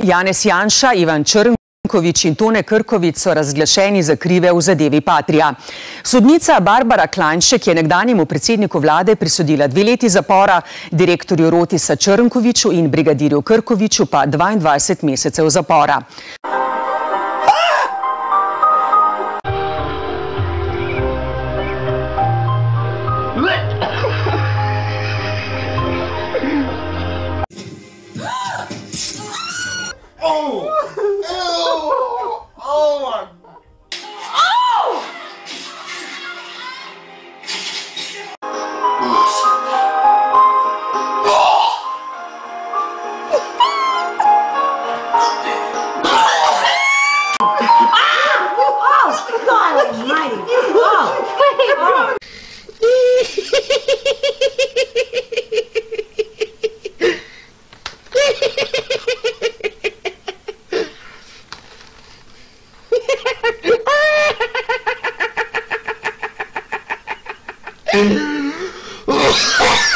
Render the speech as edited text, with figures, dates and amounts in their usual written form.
Janez Janša, Ivan Črnkovič in Tone Krkovič so razglašeni za krive v zadevi Patria. Sodnica Barbara Klajnšek je nekdanjemu predsedniku vlade prisodila 2 leti zapora, direktorju Rotisa Črnkoviču in brigadirju Krkoviču pa 22 mesecev zapora. Oh!